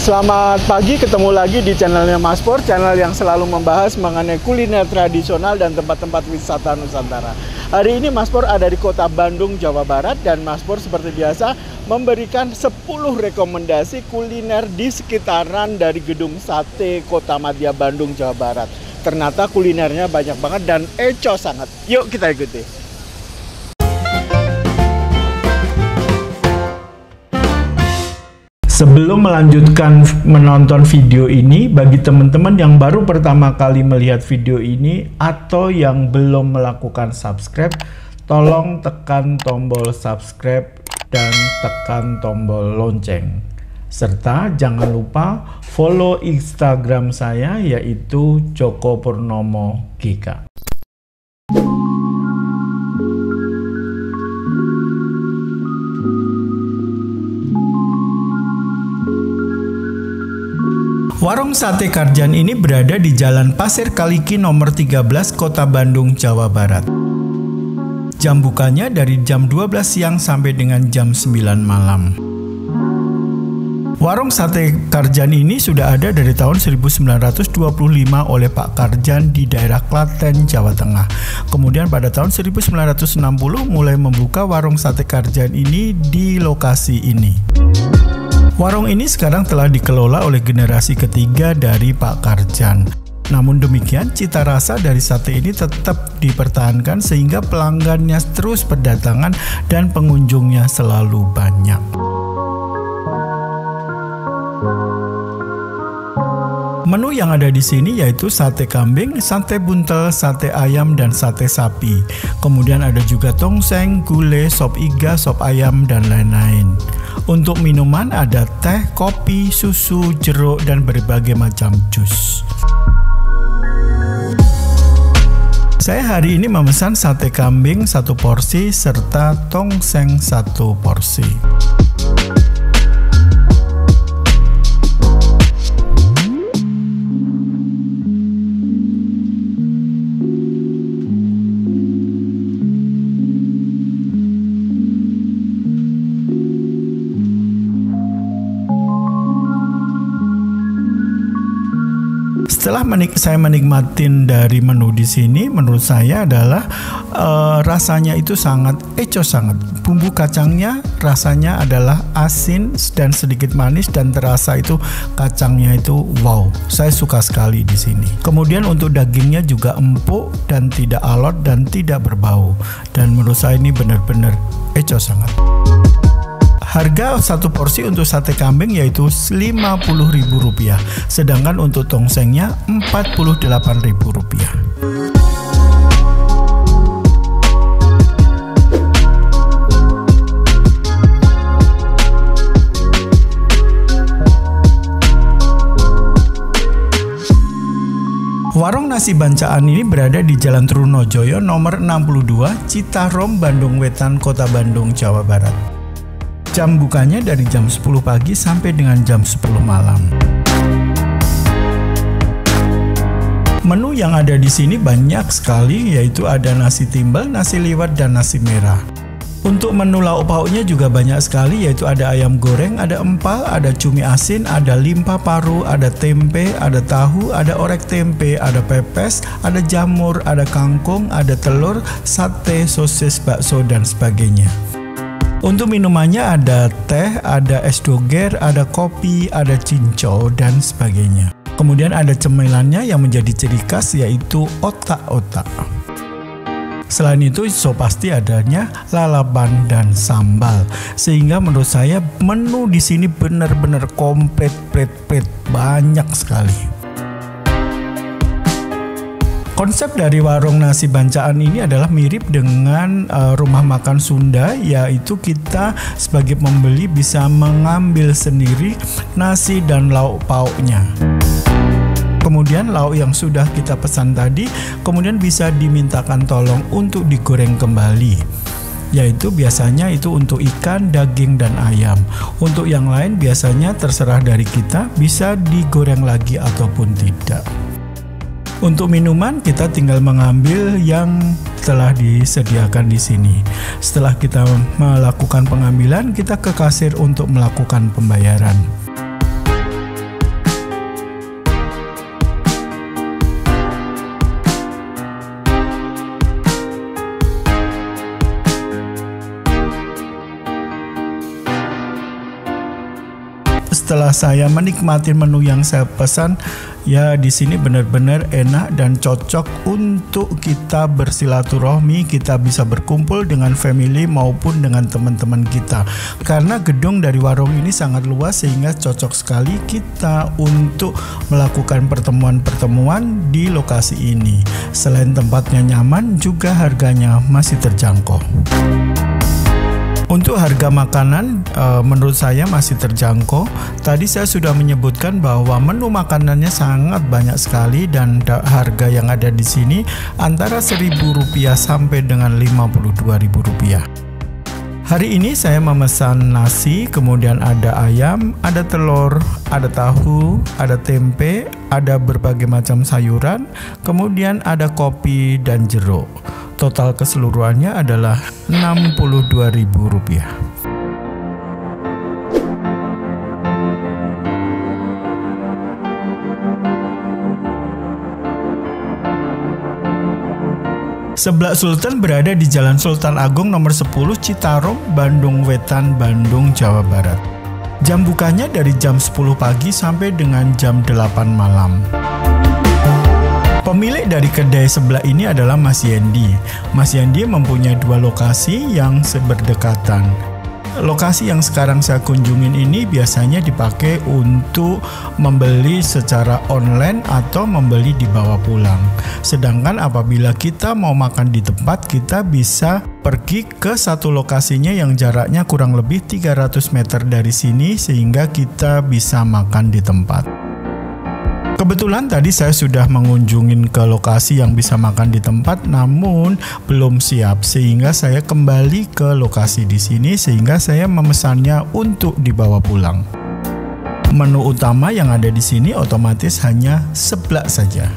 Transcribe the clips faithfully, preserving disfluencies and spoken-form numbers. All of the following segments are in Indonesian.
Selamat pagi, ketemu lagi di channelnya Mas Pur, channel yang selalu membahas mengenai kuliner tradisional dan tempat-tempat wisata Nusantara. Hari ini Mas Pur ada di kota Bandung, Jawa Barat, dan Mas Pur seperti biasa memberikan sepuluh rekomendasi kuliner di sekitaran dari Gedung Sate Kota Madya Bandung, Jawa Barat. Ternyata kulinernya banyak banget dan eco sangat. Yuk kita ikuti. Sebelum melanjutkan menonton video ini, bagi teman-teman yang baru pertama kali melihat video ini atau yang belum melakukan subscribe, tolong tekan tombol subscribe dan tekan tombol lonceng. Serta jangan lupa follow Instagram saya yaitu Joko Purnomo G K. Warung Sate Karjan ini berada di Jalan Pasir Kaliki nomor tiga belas Kota Bandung, Jawa Barat. Jam bukanya dari jam dua belas siang sampai dengan jam sembilan malam. Warung Sate Karjan ini sudah ada dari tahun seribu sembilan ratus dua puluh lima oleh Pak Karjan di daerah Klaten, Jawa Tengah. Kemudian pada tahun seribu sembilan ratus enam puluh mulai membuka warung Sate Karjan ini di lokasi ini. Warung ini sekarang telah dikelola oleh generasi ketiga dari Pak Karjan. Namun demikian, cita rasa dari sate ini tetap dipertahankan sehingga pelanggannya terus berdatangan dan pengunjungnya selalu banyak. Menu yang ada di sini yaitu sate kambing, sate buntel, sate ayam, dan sate sapi. Kemudian ada juga tongseng, gulai, sop iga, sop ayam, dan lain-lain. Untuk minuman ada teh, kopi, susu, jeruk, dan berbagai macam jus. Saya hari ini memesan sate kambing satu porsi serta tongseng satu porsi. Setelah menik saya menikmatin dari menu di sini, menurut saya adalah uh, rasanya itu sangat eco sangat. Bumbu kacangnya rasanya adalah asin dan sedikit manis dan terasa itu kacangnya itu wow. Saya suka sekali di sini. Kemudian untuk dagingnya juga empuk dan tidak alot dan tidak berbau. Dan menurut saya ini benar-benar eco sangat. Harga satu porsi untuk sate kambing yaitu lima puluh ribu rupiah, sedangkan untuk tongsengnya empat puluh delapan ribu rupiah. Warung Nasi Bancaan ini berada di Jalan Trunojoyo nomor enam puluh dua, Citarum, Bandung Wetan, Kota Bandung, Jawa Barat. Jam bukanya dari jam sepuluh pagi sampai dengan jam sepuluh malam. Menu yang ada di sini banyak sekali, yaitu ada nasi timbel, nasi liwet, dan nasi merah. Untuk menu lauk pauknya juga banyak sekali, yaitu ada ayam goreng, ada empal, ada cumi asin, ada limpa paru, ada tempe, ada tahu, ada orek tempe, ada pepes, ada jamur, ada kangkung, ada telur, sate, sosis, bakso, dan sebagainya. Untuk minumannya ada teh, ada es doger, ada kopi, ada cincau, dan sebagainya. Kemudian ada cemilannya yang menjadi ciri khas yaitu otak-otak. Selain itu, so pasti adanya lalapan dan sambal. Sehingga menurut saya menu di sini benar-benar komplit, plit, plit, banyak sekali. Konsep dari warung Nasi Bancaan ini adalah mirip dengan uh, rumah makan Sunda, yaitu kita sebagai pembeli bisa mengambil sendiri nasi dan lauk pauknya. Kemudian lauk yang sudah kita pesan tadi, kemudian bisa dimintakan tolong untuk digoreng kembali. Yaitu biasanya itu untuk ikan, daging, dan ayam. Untuk yang lain biasanya terserah dari kita, bisa digoreng lagi ataupun tidak. Untuk minuman kita tinggal mengambil yang telah disediakan di sini. Setelah kita melakukan pengambilan, kita ke kasir untuk melakukan pembayaran. setelah saya menikmati menu yang saya pesan, ya di sini benar-benar enak dan cocok untuk kita bersilaturahmi, kita bisa berkumpul dengan family maupun dengan teman-teman kita. Karena gedung dari warung ini sangat luas sehingga cocok sekali kita untuk melakukan pertemuan-pertemuan di lokasi ini. Selain tempatnya nyaman, juga harganya masih terjangkau. Untuk harga makanan e, menurut saya masih terjangkau. Tadi saya sudah menyebutkan bahwa menu makanannya sangat banyak sekali dan harga yang ada di sini antara seribu rupiah sampai dengan lima puluh dua ribu rupiah. Hari ini saya memesan nasi, kemudian ada ayam, ada telur, ada tahu, ada tempe, ada berbagai macam sayuran, kemudian ada kopi dan jeruk. Total keseluruhannya adalah enam puluh dua ribu rupiah. Seblak Sultan berada di Jalan Sultan Agung nomor sepuluh Citarum, Bandung Wetan, Bandung, Jawa Barat. Jam bukanya dari jam sepuluh pagi sampai dengan jam delapan malam. Pemilik dari kedai sebelah ini adalah Mas Yendi. Mas Yendi mempunyai dua lokasi yang berdekatan. Lokasi yang sekarang saya kunjungin ini biasanya dipakai untuk membeli secara online atau membeli dibawa pulang. Sedangkan apabila kita mau makan di tempat, kita bisa pergi ke satu lokasinya yang jaraknya kurang lebih tiga ratus meter dari sini sehingga kita bisa makan di tempat. Kebetulan tadi saya sudah mengunjungi ke lokasi yang bisa makan di tempat, namun belum siap sehingga saya kembali ke lokasi di sini sehingga saya memesannya untuk dibawa pulang. Menu utama yang ada di sini otomatis hanya seblak saja.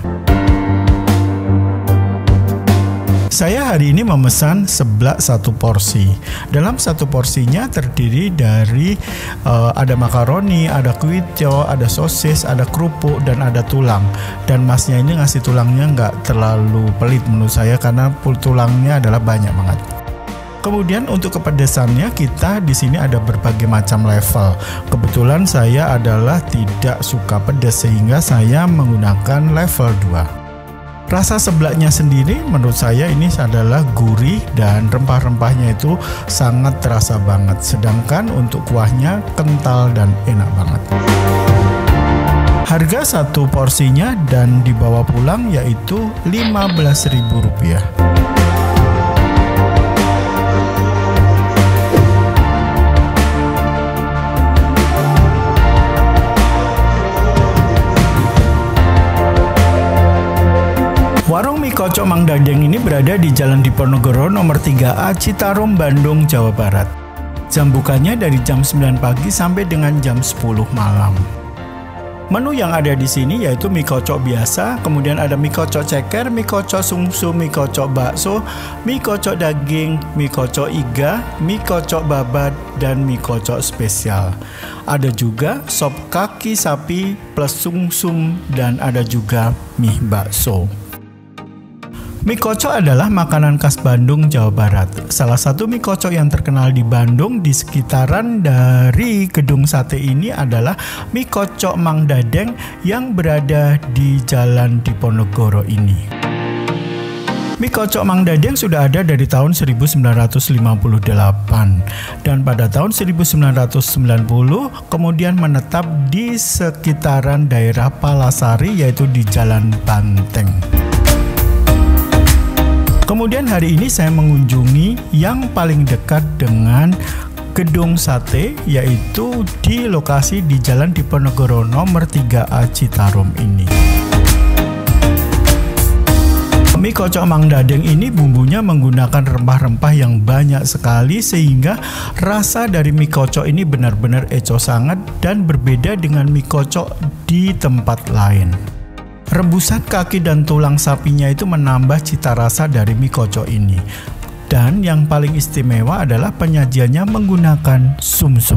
Saya hari ini memesan seblak satu porsi. Dalam satu porsinya terdiri dari uh, ada makaroni, ada kuito, ada sosis, ada kerupuk, dan ada tulang. Dan masnya ini ngasih tulangnya nggak terlalu pelit menurut saya karena tulangnya adalah banyak banget. Kemudian untuk kepedesannya kita di sini ada berbagai macam level. Kebetulan saya adalah tidak suka pedas sehingga saya menggunakan level dua. Rasa seblaknya sendiri menurut saya ini adalah gurih dan rempah-rempahnya itu sangat terasa banget. Sedangkan untuk kuahnya kental dan enak banget. Harga satu porsinya dan dibawa pulang yaitu lima belas ribu rupiah. Warung mie kocok Mang Dadeng ini berada di Jalan Diponegoro nomor tiga A Citarum, Bandung, Jawa Barat. Jam bukanya dari jam sembilan pagi sampai dengan jam sepuluh malam. Menu yang ada di sini yaitu mie kocok biasa, kemudian ada mie kocok ceker, mie kocok sumsum, mie kocok bakso, mie kocok daging, mie kocok iga, mie kocok babat, dan mie kocok spesial. Ada juga sop kaki sapi plus sumsum dan ada juga mie bakso. Mie kocok adalah makanan khas Bandung, Jawa Barat. Salah satu mie kocok yang terkenal di Bandung di sekitaran dari gedung sate ini adalah mie kocok Mang Dadeng yang berada di Jalan Diponegoro ini. Mie kocok Mang Dadeng sudah ada dari tahun seribu sembilan ratus lima puluh delapan dan pada tahun seribu sembilan ratus sembilan puluh kemudian menetap di sekitaran daerah Palasari yaitu di Jalan Banteng. Kemudian hari ini saya mengunjungi yang paling dekat dengan gedung sate yaitu di lokasi di Jalan Diponegoro nomor tiga A Citarum ini. Mie kocok Mang Dadeng ini bumbunya menggunakan rempah-rempah yang banyak sekali sehingga rasa dari mie kocok ini benar-benar eco sangat dan berbeda dengan mie kocok di tempat lain. Rebusan kaki dan tulang sapinya itu menambah cita rasa dari mie kocok ini. Dan yang paling istimewa adalah penyajiannya menggunakan sumsum.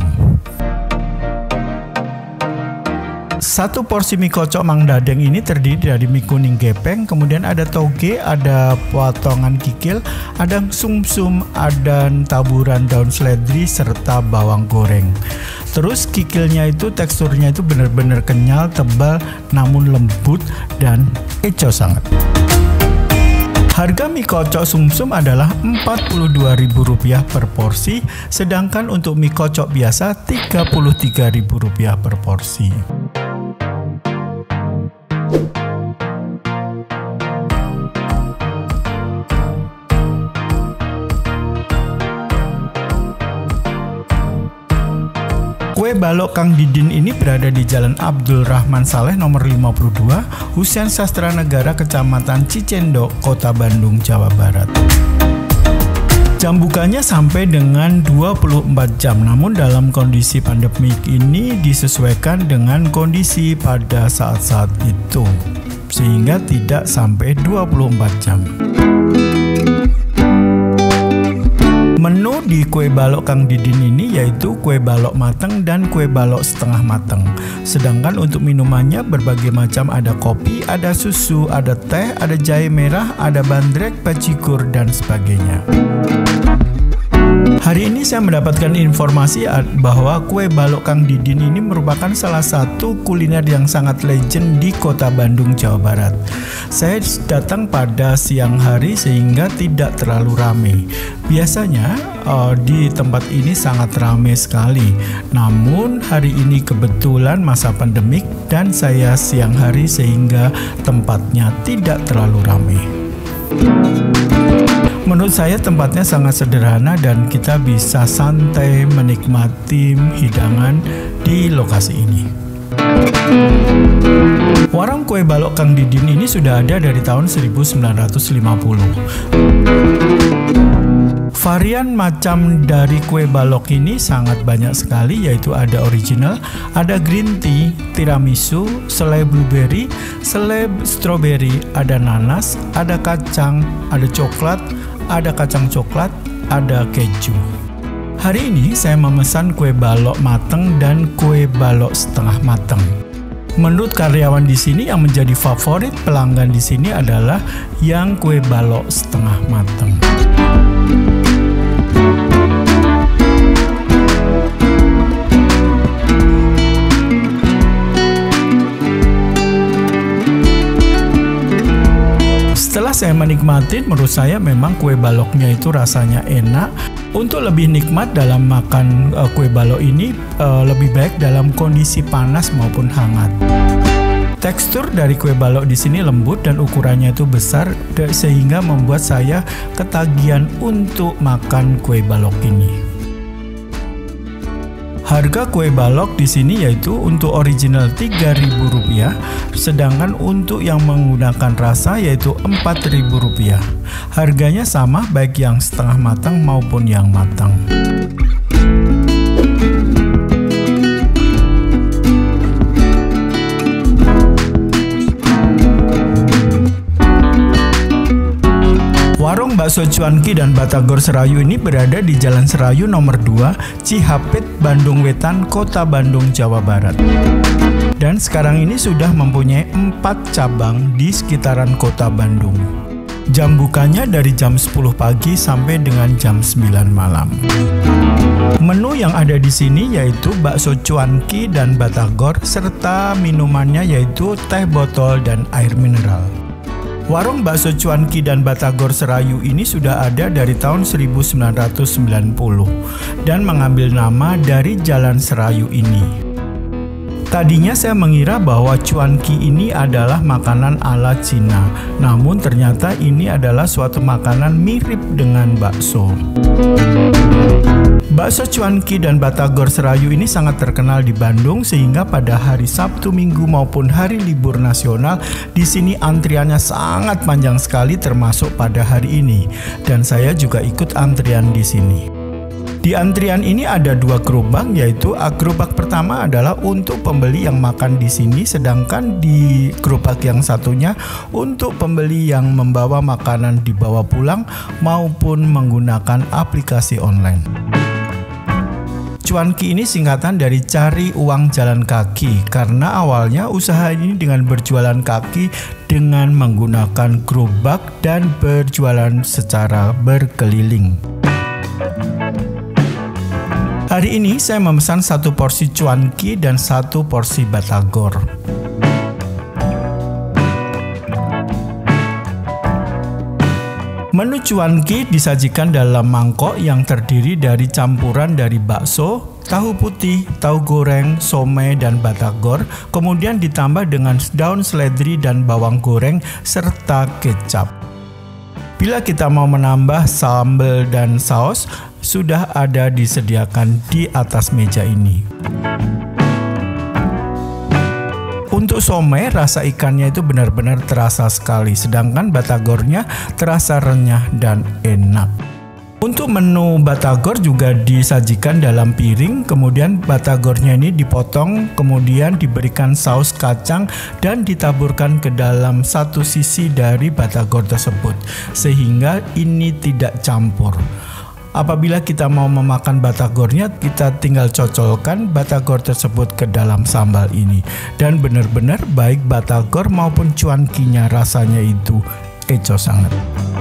Satu porsi mie kocok Mang Dadeng ini terdiri dari mie kuning gepeng, kemudian ada toge, ada potongan kikil, ada sumsum, ada taburan daun seledri, serta bawang goreng. Terus kikilnya itu teksturnya itu benar-benar kenyal, tebal, namun lembut dan eco sangat. Harga mie kocok sumsum adalah empat puluh dua ribu rupiah per porsi, sedangkan untuk mie kocok biasa tiga puluh tiga ribu rupiah per porsi. Kue balok Kang Didin ini berada di Jalan Abdul Rahman Saleh nomor lima puluh dua, Husein Sastra Negara, Kecamatan Cicendo, Kota Bandung, Jawa Barat. Jam bukanya sampai dengan dua puluh empat jam, namun dalam kondisi pandemik ini disesuaikan dengan kondisi pada saat-saat itu, sehingga tidak sampai dua puluh empat jam. Menu di kue balok Kang Didin ini yaitu kue balok mateng dan kue balok setengah mateng. Sedangkan untuk minumannya berbagai macam, ada kopi, ada susu, ada teh, ada jahe merah, ada bandrek, bajigur, dan sebagainya. Hari ini saya mendapatkan informasi bahwa kue balok Kang Didin ini merupakan salah satu kuliner yang sangat legend di Kota Bandung, Jawa Barat. Saya datang pada siang hari sehingga tidak terlalu ramai. Biasanya uh, di tempat ini sangat ramai sekali. Namun hari ini kebetulan masa pandemik dan saya siang hari sehingga tempatnya tidak terlalu ramai. Menurut saya tempatnya sangat sederhana dan kita bisa santai menikmati hidangan di lokasi ini. Warung kue balok Kang Didin ini sudah ada dari tahun seribu sembilan ratus lima puluh. Varian macam dari kue balok ini sangat banyak sekali, yaitu ada original, ada green tea, tiramisu, selai blueberry, selai strawberry, ada nanas, ada kacang, ada coklat, ada kacang coklat, ada keju. Hari ini saya memesan kue balok mateng dan kue balok setengah mateng. Menurut karyawan di sini, yang menjadi favorit pelanggan di sini adalah yang kue balok setengah mateng. Setelah saya menikmati, menurut saya memang kue baloknya itu rasanya enak. Untuk lebih nikmat dalam makan uh, kue balok ini, uh, lebih baik dalam kondisi panas maupun hangat. Tekstur dari kue balok di sini lembut dan ukurannya itu besar, sehingga membuat saya ketagihan untuk makan kue balok ini. Harga kue balok di sini yaitu untuk original tiga ribu rupiah, sedangkan untuk yang menggunakan rasa yaitu empat ribu rupiah. Harganya sama baik yang setengah matang maupun yang matang. Warung bakso Cuanki dan Batagor Serayu ini berada di Jalan Serayu nomor dua, Cihapit, Bandung Wetan, Kota Bandung, Jawa Barat. Dan sekarang ini sudah mempunyai empat cabang di sekitaran Kota Bandung. Jam bukanya dari jam sepuluh pagi sampai dengan jam sembilan malam. Menu yang ada di sini yaitu bakso Cuanki dan Batagor, serta minumannya yaitu teh botol dan air mineral. Warung bakso Cuanki dan Batagor Serayu ini sudah ada dari tahun seribu sembilan ratus sembilan puluh dan mengambil nama dari Jalan Serayu ini. Tadinya saya mengira bahwa cuanki ini adalah makanan ala Cina, namun ternyata ini adalah suatu makanan mirip dengan bakso. Bakso Cuanki dan Batagor Serayu ini sangat terkenal di Bandung, sehingga pada hari Sabtu, Minggu maupun hari libur nasional di sini antriannya sangat panjang sekali, termasuk pada hari ini. Dan saya juga ikut antrian di sini. Di antrian ini ada dua gerobak, yaitu gerobak pertama adalah untuk pembeli yang makan di sini, sedangkan di gerobak yang satunya untuk pembeli yang membawa makanan dibawa pulang maupun menggunakan aplikasi online. Cuanki ini singkatan dari cari uang jalan kaki, karena awalnya usaha ini dengan berjualan kaki dengan menggunakan gerobak dan berjualan secara berkeliling. Hari Hari ini saya memesan satu porsi cuanki dan satu porsi batagor. Menu cuanki disajikan dalam mangkok yang terdiri dari campuran dari bakso, tahu putih, tahu goreng, somai, dan batagor, kemudian ditambah dengan daun seledri dan bawang goreng serta kecap. Bila kita mau menambah sambal dan saus, sudah ada disediakan di atas meja ini. Untuk somai, rasa ikannya itu benar-benar terasa sekali, sedangkan batagornya terasa renyah dan enak. Untuk menu batagor juga disajikan dalam piring, kemudian batagornya ini dipotong, kemudian diberikan saus kacang dan ditaburkan ke dalam satu sisi dari batagor tersebut, sehingga ini tidak campur. Apabila kita mau memakan batagornya, kita tinggal cocolkan batagor tersebut ke dalam sambal ini. Dan benar-benar baik batagor maupun cuankinya rasanya itu eco sangat.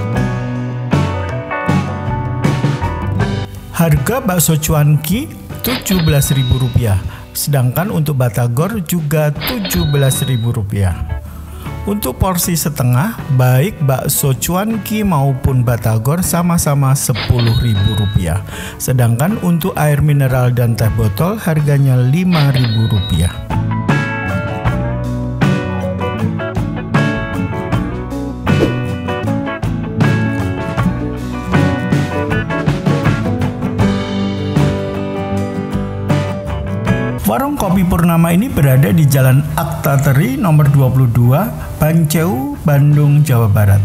Harga bakso cuanki tujuh belas ribu rupiah, sedangkan untuk batagor juga tujuh belas ribu rupiah. Untuk porsi setengah, baik bakso cuanki maupun batagor sama-sama sepuluh ribu rupiah. Sedangkan untuk air mineral dan teh botol harganya lima ribu rupiah. Warung Kopi Purnama ini berada di Jalan Aktateri nomor dua puluh dua, Banceu, Bandung, Jawa Barat.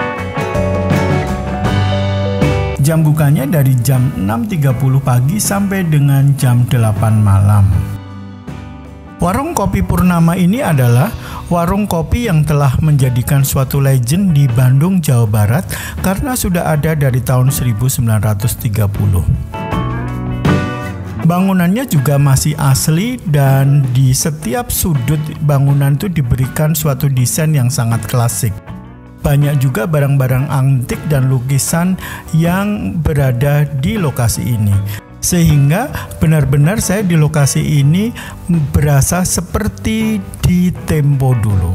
Jam bukanya dari jam enam tiga puluh pagi sampai dengan jam delapan malam. Warung Kopi Purnama ini adalah warung kopi yang telah menjadikan suatu legend di Bandung, Jawa Barat karena sudah ada dari tahun seribu sembilan ratus tiga puluh. Bangunannya juga masih asli dan di setiap sudut bangunan itu diberikan suatu desain yang sangat klasik. Banyak juga barang-barang antik dan lukisan yang berada di lokasi ini. Sehingga benar-benar saya di lokasi ini berasa seperti di tempo dulu.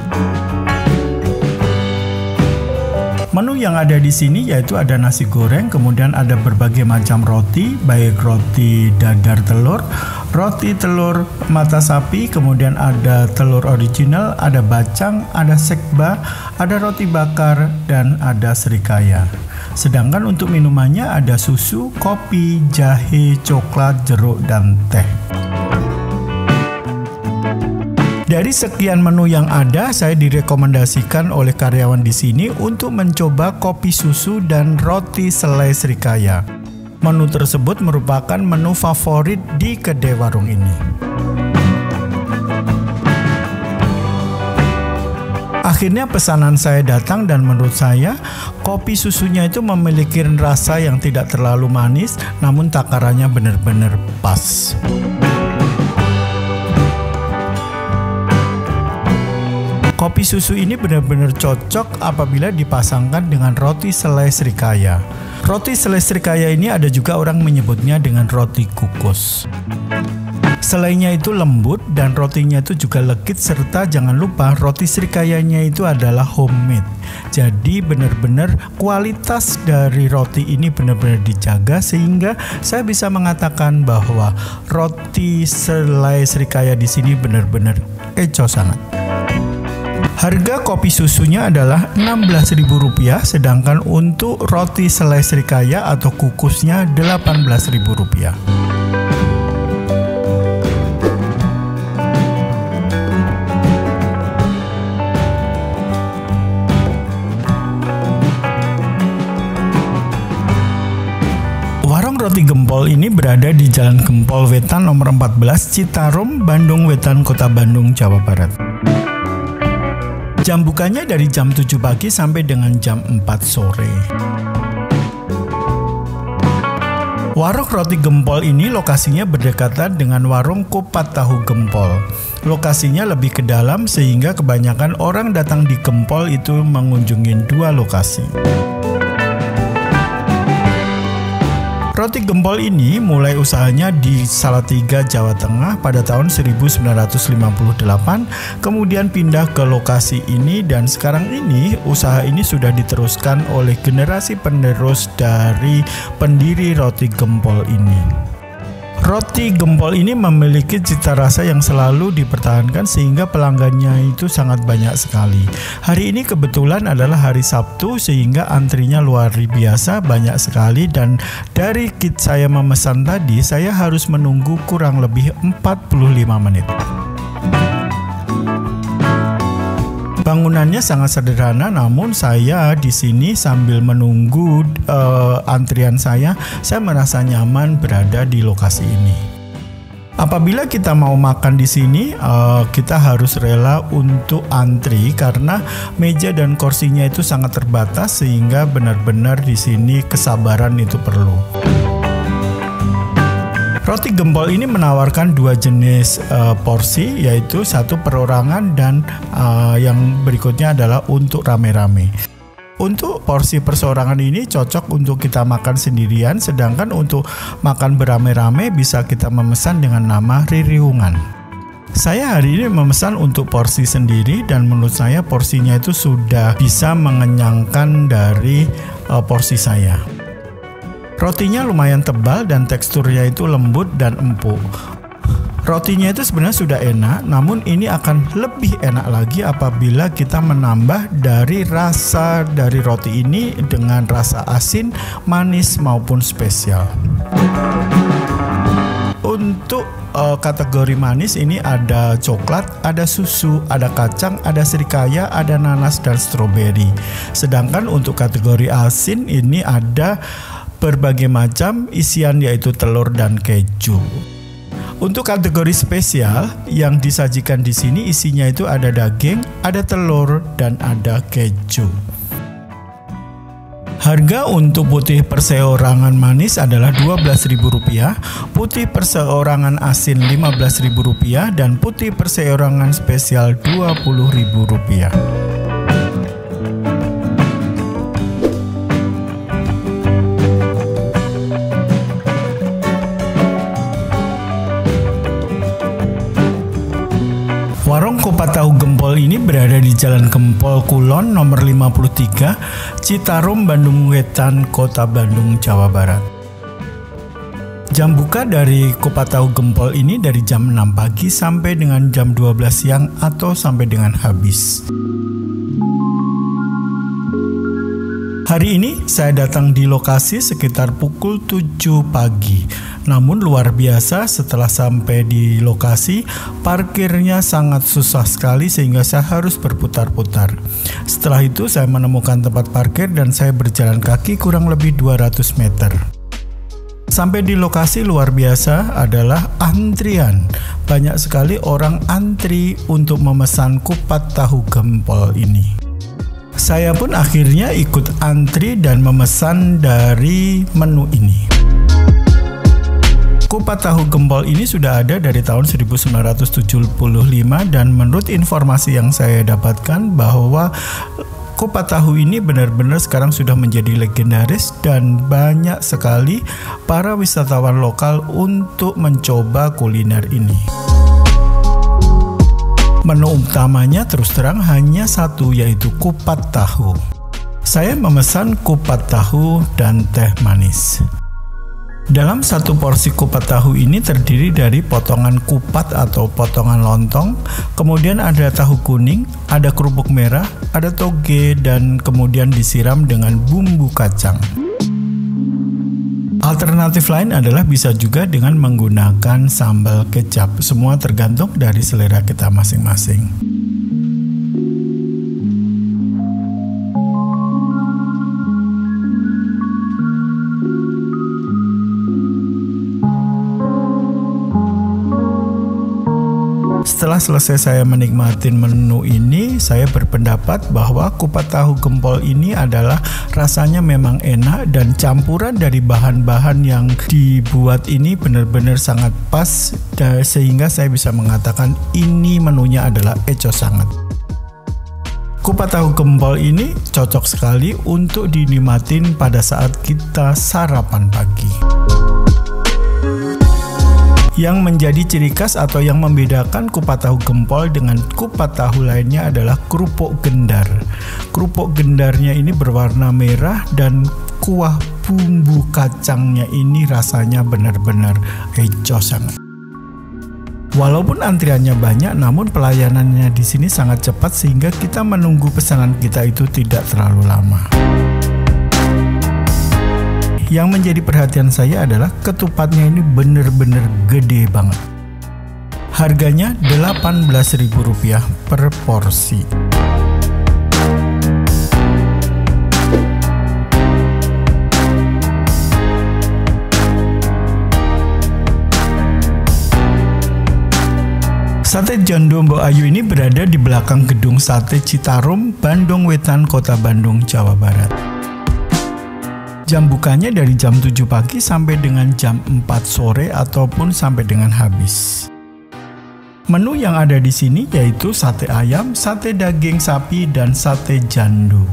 Menu yang ada di sini yaitu ada nasi goreng, kemudian ada berbagai macam roti, baik roti dadar telur, roti telur mata sapi, kemudian ada telur original, ada bacang, ada sekba, ada roti bakar, dan ada serikaya. Sedangkan untuk minumannya ada susu, kopi, jahe, coklat, jeruk, dan teh. Dari sekian menu yang ada, saya direkomendasikan oleh karyawan di sini untuk mencoba kopi susu dan roti selai serikaya. Menu tersebut merupakan menu favorit di kedai warung ini. Akhirnya pesanan saya datang dan menurut saya kopi susunya itu memiliki rasa yang tidak terlalu manis, namun takarannya benar-benar pas. Kopi susu ini benar-benar cocok apabila dipasangkan dengan roti selai serikaya. Roti selai serikaya ini ada juga orang menyebutnya dengan roti kukus. Selainya itu lembut dan rotinya itu juga legit, serta jangan lupa roti serikayanya itu adalah homemade. Jadi benar-benar kualitas dari roti ini benar-benar dijaga sehingga saya bisa mengatakan bahwa roti selai serikaya di sini benar-benar eco sangat. Harga kopi susunya adalah enam belas ribu rupiah, sedangkan untuk roti selai serikaya atau kukusnya delapan belas ribu rupiah. Warung Roti Gempol ini berada di Jalan Gempol Wetan nomor empat belas, Citarum, Bandung Wetan, Kota Bandung, Jawa Barat. Jam bukanya dari jam tujuh pagi sampai dengan jam empat sore. Warung Roti Gempol ini lokasinya berdekatan dengan warung Kupat Tahu Gempol. Lokasinya lebih ke dalam sehingga kebanyakan orang datang di Gempol itu mengunjungi dua lokasi. Roti gempol ini mulai usahanya di Salatiga, Jawa Tengah pada tahun seribu sembilan ratus lima puluh delapan, kemudian pindah ke lokasi ini dan sekarang ini usaha ini sudah diteruskan oleh generasi penerus dari pendiri roti gempol ini. Roti gempol ini memiliki cita rasa yang selalu dipertahankan sehingga pelanggannya itu sangat banyak sekali. Hari ini kebetulan adalah hari Sabtu sehingga antrinya luar biasa banyak sekali, dan dari kit saya memesan tadi saya harus menunggu kurang lebih empat puluh lima menit. Bangunannya sangat sederhana, namun saya di sini sambil menunggu uh, antrian saya, saya merasa nyaman berada di lokasi ini. Apabila kita mau makan di sini, uh, kita harus rela untuk antri karena meja dan kursinya itu sangat terbatas sehingga benar-benar di sini kesabaran itu perlu. Roti gempol ini menawarkan dua jenis uh, porsi, yaitu satu perorangan dan uh, yang berikutnya adalah untuk rame-rame. Untuk porsi perseorangan ini cocok untuk kita makan sendirian, sedangkan untuk makan beramai-ramai bisa kita memesan dengan nama ririungan. Saya hari ini memesan untuk porsi sendiri dan menurut saya porsinya itu sudah bisa mengenyangkan dari uh, porsi saya. Rotinya lumayan tebal dan teksturnya itu lembut dan empuk. Rotinya itu sebenarnya sudah enak, namun ini akan lebih enak lagi apabila kita menambah dari rasa dari roti ini dengan rasa asin, manis maupun spesial. Untuk uh, kategori manis ini ada coklat, ada susu, ada kacang, ada srikaya, ada nanas dan stroberi. Sedangkan untuk kategori asin ini ada berbagai macam isian yaitu telur dan keju. Untuk kategori spesial yang disajikan di sini isinya itu ada daging, ada telur dan ada keju. Harga untuk putih perseorangan manis adalah dua belas ribu rupiah, putih perseorangan asin lima belas ribu rupiah dan putih perseorangan spesial dua puluh ribu rupiah. Warung Kupat Tahu Gempol ini berada di Jalan Gempol Kulon nomor lima puluh tiga, Citarum, Bandung Wetan, Kota Bandung, Jawa Barat. Jam buka dari Kupat Tahu Gempol ini dari jam enam pagi sampai dengan jam dua belas siang atau sampai dengan habis. Hari ini saya datang di lokasi sekitar pukul tujuh pagi. Namun luar biasa, setelah sampai di lokasi, parkirnya sangat susah sekali sehingga saya harus berputar-putar. Setelah itu saya menemukan tempat parkir dan saya berjalan kaki kurang lebih dua ratus meter. Sampai di lokasi luar biasa adalah antrian. Banyak sekali orang antri untuk memesan kupat tahu gempol ini. Saya pun akhirnya ikut antri dan memesan dari menu ini. Kupat tahu gempol ini sudah ada dari tahun seribu sembilan ratus tujuh puluh lima dan menurut informasi yang saya dapatkan bahwa kupat tahu ini benar-benar sekarang sudah menjadi legendaris dan banyak sekali para wisatawan lokal untuk mencoba kuliner ini. Menu utamanya terus terang hanya satu, yaitu kupat tahu. Saya memesan kupat tahu dan teh manis. Dalam satu porsi kupat tahu ini terdiri dari potongan kupat atau potongan lontong, kemudian ada tahu kuning, ada kerupuk merah, ada toge, dan kemudian disiram dengan bumbu kacang. Alternatif lain adalah bisa juga dengan menggunakan sambal kecap. Semua tergantung dari selera kita masing-masing. Setelah selesai saya menikmati menu ini, saya berpendapat bahwa kupat tahu gempol ini adalah rasanya memang enak dan campuran dari bahan-bahan yang dibuat ini benar-benar sangat pas, sehingga saya bisa mengatakan ini menunya adalah eco sangat. Kupat tahu gempol ini cocok sekali untuk dinikmatin pada saat kita sarapan pagi. Yang menjadi ciri khas atau yang membedakan kupat tahu gempol dengan kupat tahu lainnya adalah kerupuk gendar. Kerupuk gendarnya ini berwarna merah dan kuah bumbu kacangnya ini rasanya benar-benar eco sangat. Walaupun antriannya banyak, namun pelayanannya di sini sangat cepat sehingga kita menunggu pesanan kita itu tidak terlalu lama. Yang menjadi perhatian saya adalah ketupatnya ini benar-benar gede banget. Harganya delapan belas ribu rupiah per porsi. Sate Jando Mbok Ayu ini berada di belakang gedung Sate Citarum, Bandung Wetan, Kota Bandung, Jawa Barat. Jam bukanya dari jam tujuh pagi sampai dengan jam empat sore ataupun sampai dengan habis. Menu yang ada di sini yaitu sate ayam, sate daging sapi, dan sate jando.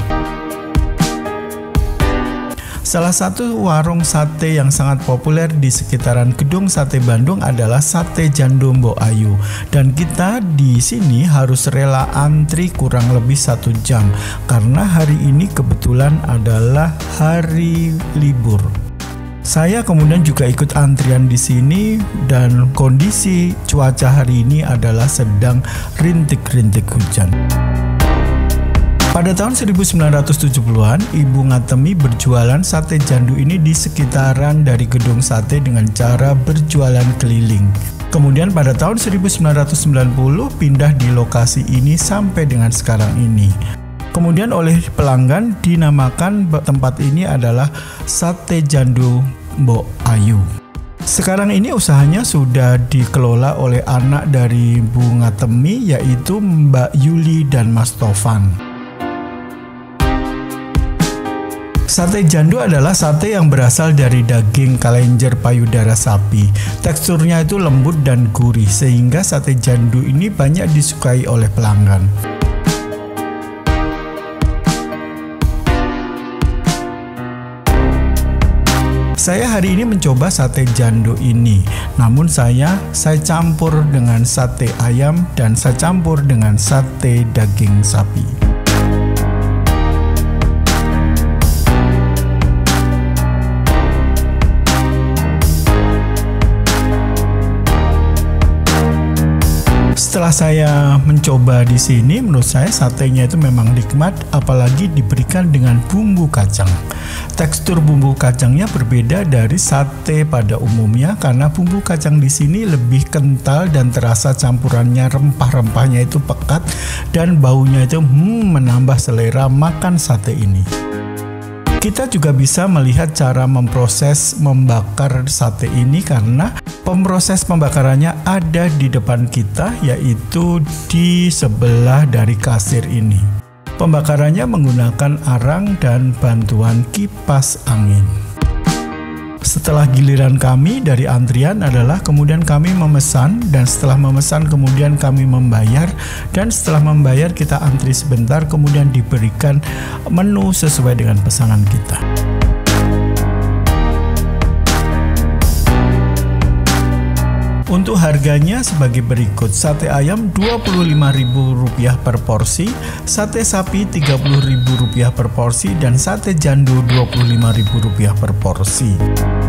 Salah satu warung sate yang sangat populer di sekitaran Gedung Sate Bandung adalah Sate Jando Mbok Ayu, dan kita di sini harus rela antri kurang lebih satu jam karena hari ini kebetulan adalah hari libur. Saya kemudian juga ikut antrian di sini dan kondisi cuaca hari ini adalah sedang rintik-rintik hujan. Pada tahun seribu sembilan ratus tujuh puluhan, Ibu Ngatemi berjualan sate jando ini di sekitaran dari gedung sate dengan cara berjualan keliling. Kemudian pada tahun seribu sembilan ratus sembilan puluh pindah di lokasi ini sampai dengan sekarang ini. Kemudian oleh pelanggan dinamakan tempat ini adalah Sate Jando Mbok Ayu. Sekarang ini usahanya sudah dikelola oleh anak dari Bu Ngatemi, yaitu Mbak Yuli dan Mas Tovan. Sate jando adalah sate yang berasal dari daging kelenjar payudara sapi. Teksturnya itu lembut dan gurih sehingga sate jando ini banyak disukai oleh pelanggan. Saya hari ini mencoba sate jando ini, namun saya saya campur dengan sate ayam dan saya campur dengan sate daging sapi. Setelah saya mencoba di sini, menurut saya satenya itu memang nikmat, apalagi diberikan dengan bumbu kacang. Tekstur bumbu kacangnya berbeda dari sate pada umumnya karena bumbu kacang di sini lebih kental dan terasa campurannya rempah-rempahnya itu pekat dan baunya itu hmm, menambah selera makan sate ini. Kita juga bisa melihat cara memproses membakar sate ini karena pemproses pembakarannya ada di depan kita, yaitu di sebelah dari kasir ini. Pembakarannya menggunakan arang dan bantuan kipas angin. Setelah giliran kami dari antrian adalah kemudian kami memesan, dan setelah memesan kemudian kami membayar, dan setelah membayar kita antri sebentar kemudian diberikan menu sesuai dengan pesanan kita. Untuk harganya sebagai berikut: sate ayam dua puluh lima ribu rupiah per porsi, sate sapi tiga puluh ribu rupiah per porsi, dan sate jando dua puluh lima ribu rupiah per porsi.